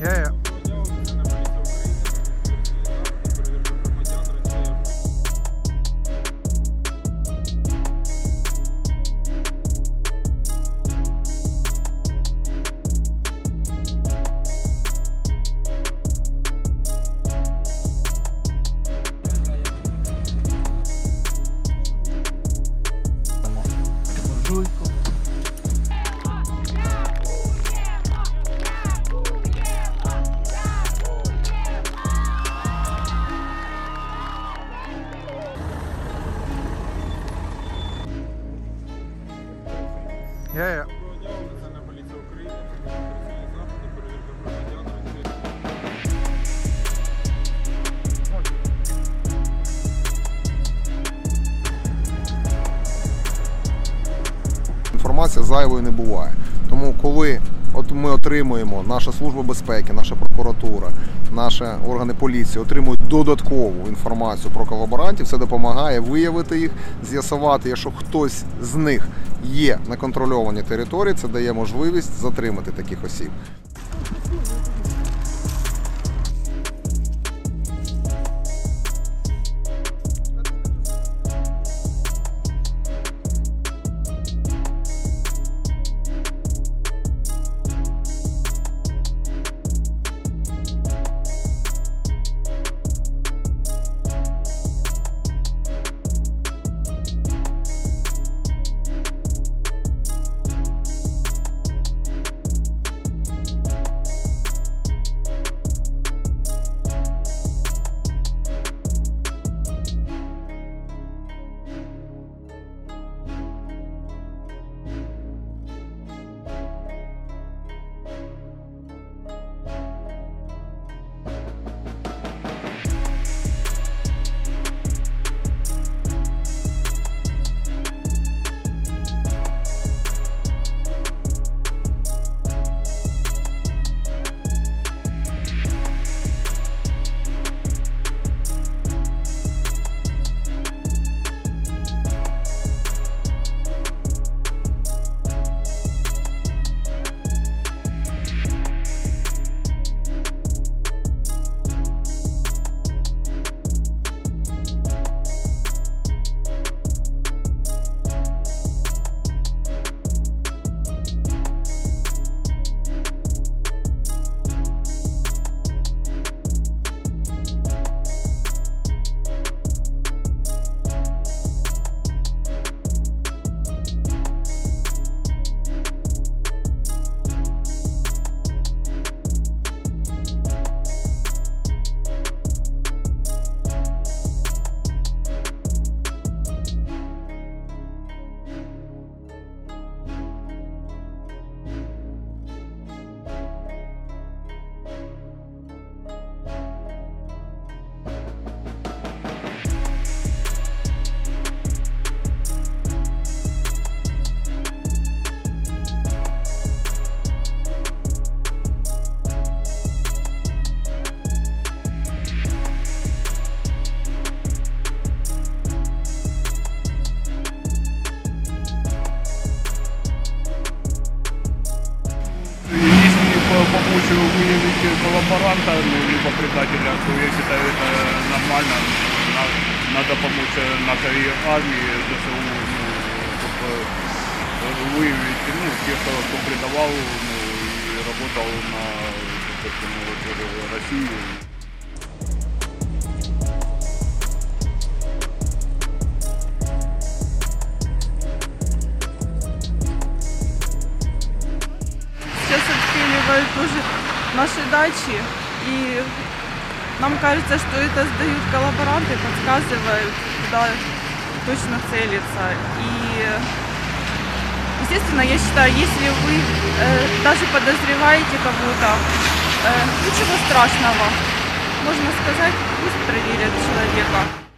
Інформація зайвою не буває. Тому коли ми отримуємо, наша служба безпеки, наша прокуратура, наші органи поліції отримують додаткову інформацію про колаборантів, це допомагає виявити їх, з'ясувати, якщо хтось з них є на контрольованій території, це дає можливість затримати таких осіб. выявить коллаборанта, либо предателя, то я считаю, это нормально. Надо помочь нашей армии, ДСУ, чтобы выявить тех, кто предавал и работал на Россию. Сейчас обстреливают тоже наши дачи, и нам кажется, что это сдают коллаборанты, подсказывают, куда точно целиться. И, естественно, я считаю, если вы даже подозреваете кого-то, ничего страшного. Можно сказать, пусть проверят человека.